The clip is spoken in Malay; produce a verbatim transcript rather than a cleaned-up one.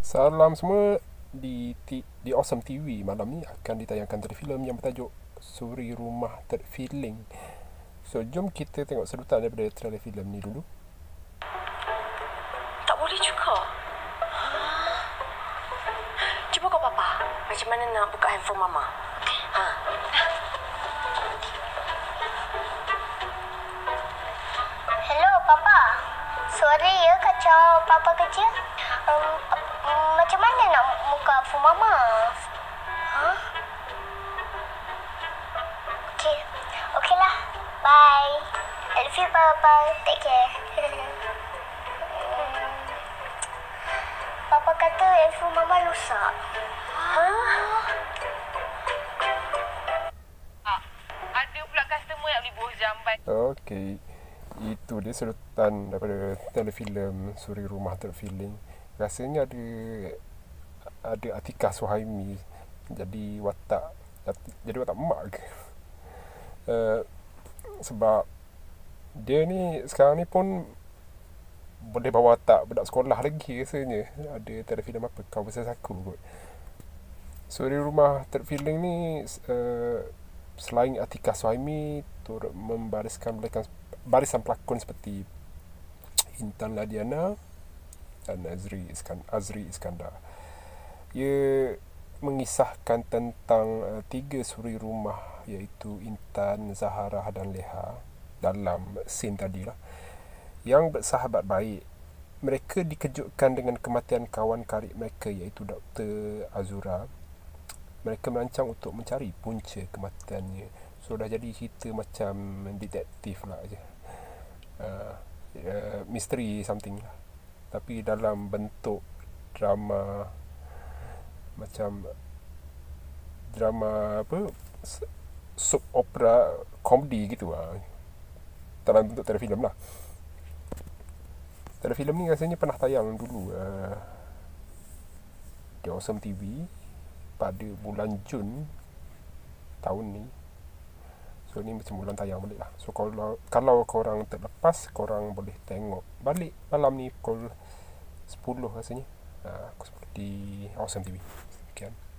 Salam semua. Di T- di Awesome T V malam ni akan ditayangkan telefilm yang bertajuk Suri Rumah Terfiling. So jom kita tengok sedutan daripada trailer filem ni dulu. Tak boleh juga. Cuba kau papa. Macam mana nak buka handphone mama? Okey. Ha. Hello, Papa. Sorry ya kacau Papa kerja. Um, um, macam mana nak buka phone Mama? Ha? Okey. Okeylah. Bye. I love you, Papa. Take care. Papa kata handphone Mama rosak. Ha? Ah, ada pula customer yang beli buah jamban. Okey. Itu dia sedutan daripada telefilm Suri Rumah Terfiling. Rasanya ada ada Atikah Suhaimi jadi watak jadi watak mak ke. Uh, sebab dia ni sekarang ni pun boleh bawa watak budak sekolah lagi rasanya. Ada telefilm apa Kau Besar Saku kot. Suri Rumah Terfiling ni uh, selain Atikah Suhaimi turut membariskan barisan, barisan pelakon seperti Intan Ladiana dan Azri Iskandar, Azri Iskandar. Ia mengisahkan tentang uh, tiga suri rumah iaitu Intan, Zahara dan Leha dalam scene tadi lah, yang bersahabat baik. Mereka dikejutkan dengan kematian kawan karib mereka iaitu Doktor Azura. Mereka merancang untuk mencari punca kematiannya. So dah jadi cerita macam detektif lah je. Uh, uh, misteri something lah. Tapi dalam bentuk drama, macam drama apa, soap opera komedi gitu lah, dalam bentuk telefilm lah. Telefilm ni rasanya pernah tayang dulu uh, di Awesome T V pada bulan Jun tahun ni. So ni macam bulan tayang balik lah. So kalau kalau korang terlepas, korang boleh tengok balik malam ni pukul sepuluh rasanya. uh, Di Awesome T V. Sekian.